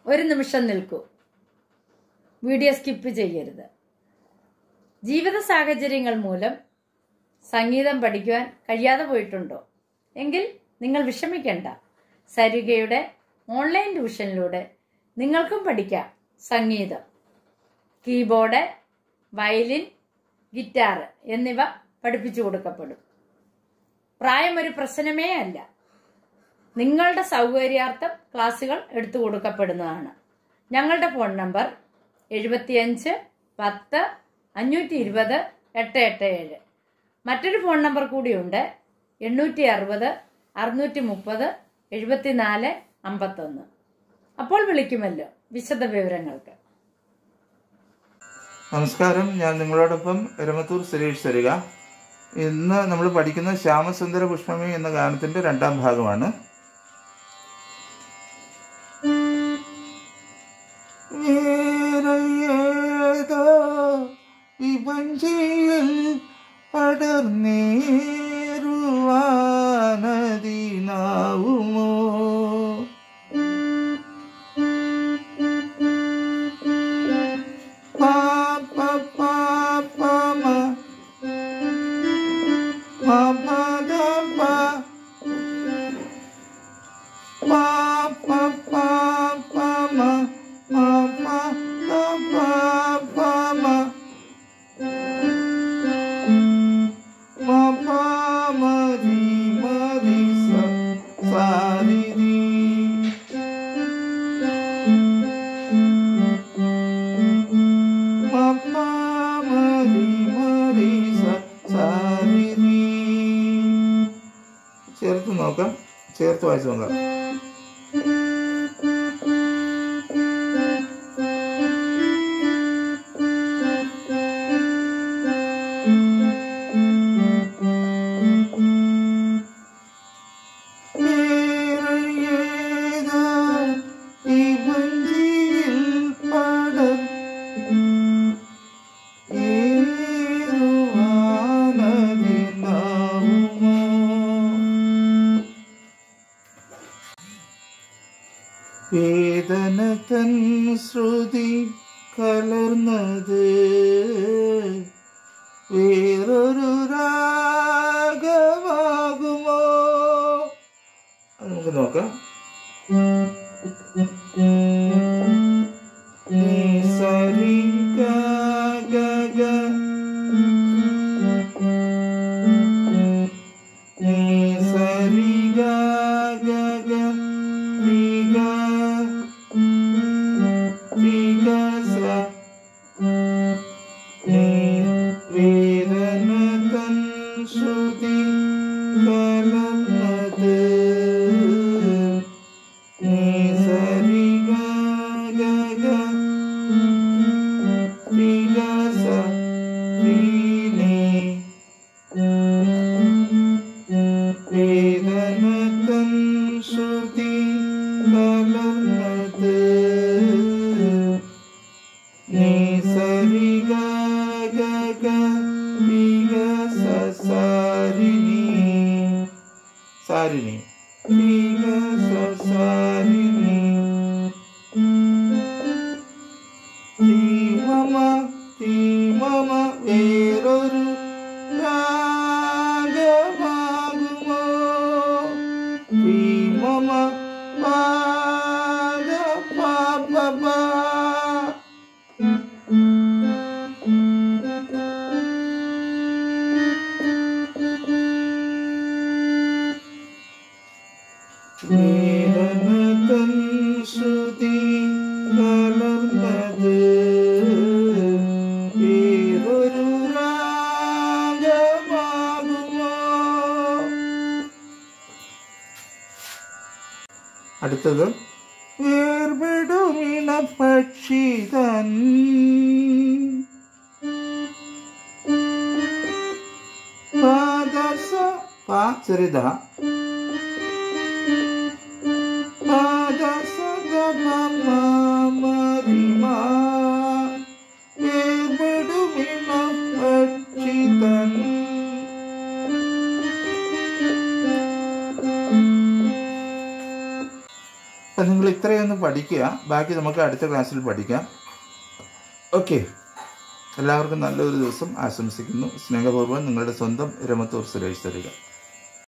ഒരു നിമിഷം നിൽക്കൂ. വീഡിയോ സ്കിപ്പ് ചെയ്യരുത്. ജീവിത സാഹചര്യങ്ങൾ മൂലം സംഗീതം പഠിക്കുവാൻ കഴിയാതെ പോയിട്ടുണ്ടോ? എങ്കിൽ നിങ്ങൾ വിഷമിക്കേണ്ട. സരിഗയുടെ ഓൺലൈൻ ട്യൂഷനിലൂടെ നിങ്ങൾക്കും പഠിക്കാം സംഗീതം. കീബോർഡ്, വയലിൻ, ഗിറ്റാർ എന്നിവ പഠിപ്പിച്ചു കൊടുക്കപ്പെടും. പ്രായം ഒരു പ്രശ്നമേ അല്ല. നിങ്ങളുടെ സൗകര്യാർത്ഥം ക്ലാസുകൾ എടുത്തു കൊടുക്കപ്പെടുന്നതാണ്. ഞങ്ങളുടെ ഫോൺ നമ്പർ 75 10 520 887. മറ്റൊരു ഫോൺ നമ്പർ കൂടിയുണ്ട്, 860 630 74 51. അപ്പോൾ വിളിക്കുമല്ലോ വിശദ വിവരങ്ങൾക്ക്. നമസ്കാരം, ഞാൻ നിങ്ങളോടൊപ്പം എരമത്തൂർ സുരേഷ് സരിക. ഇന്ന് നമ്മൾ പഠിക്കുന്ന ശ്യാമസുന്ദര പുഷ്പമേ എന്ന ഗാനത്തിന്റെ 2ാം ഭാഗമാണ്. പടർന്നേറുവാനതിനാവുമോ ചേർത്ത് വായിച്ചു നോക്കാം. വേദന തൻ ശ്രുതി കലർന്നത് വേറൊരു രാഗമാകുമോ? നമുക്ക് നോക്കാം. സരി ഗ ഗ സരി ഗ ഗ വേദന തൻ ശ്രുതി കലർന്നത് സരി ഗ ഗ സ വേദന തൻ ശ്രുതി കലർന്നത് സരി ഗ ഗ സാരിണി സാരിണി സാരിണി മമ വേറൊരു രാഗമാകുമോ? മമ പാദ പാപ വേദന തൻ ശ്രുതി കലർന്നത് വേറൊരു രാഗമാകുമോ? അടുത്തത് വേർപെടുമിണ പക്ഷിതൻ ചെറുത വേർപെടുമിണ പക്ഷിതൻ നിങ്ങൾ ഇത്രയൊന്ന് പഠിക്കുക, ബാക്കി നമുക്ക് അടുത്ത ക്ലാസ്സിൽ പഠിക്കാം. ഓക്കെ, എല്ലാവർക്കും നല്ലൊരു ദിവസം ആശംസിക്കുന്നു. സ്നേഹപൂർവ്വം നിങ്ങളുടെ സ്വന്തം രമത്തൂർ സുരേഷ് തരിക.